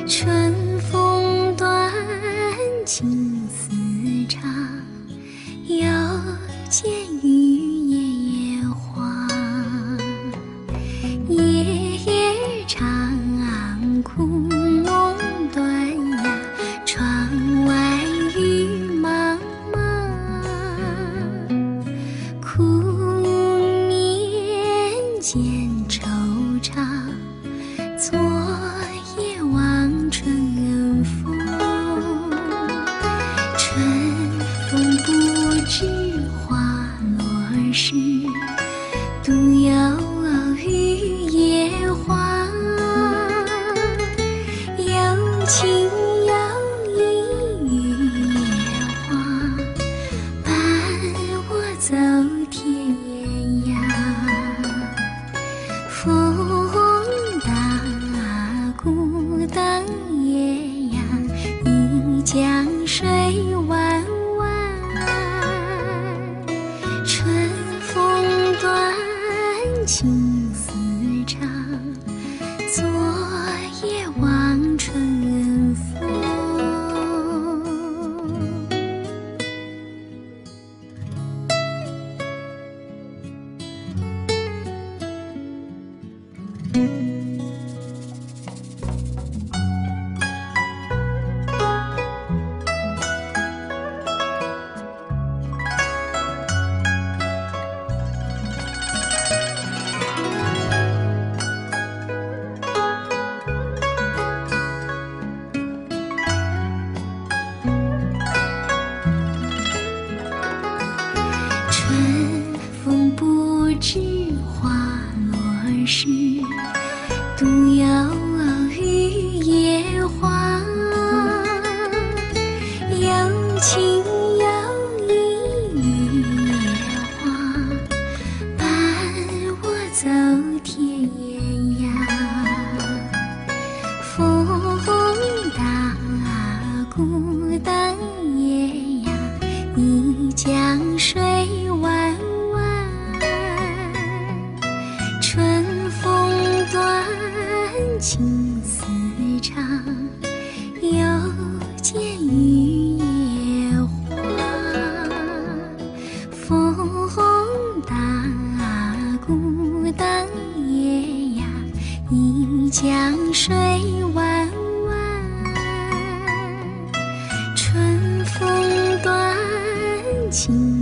春风短，青丝长，又见雨夜夜花。夜夜长，窟窿短呀，窗外雨茫茫。苦眠见惆怅，昨夜望春风。春风不知花落时，独有雨夜花。有情有义雨夜花，伴我走天涯。风大鼓荡夜呀，一江水弯弯。春风短，青丝长，昨夜望春风。春风不知花落时，独有雨夜花。有情有义雨夜花，伴我走天涯。风大鼓荡夜呀，一江水弯弯。春风短，青丝长，又见雨夜花。风大鼓荡夜呀，一江水弯弯。春风短，青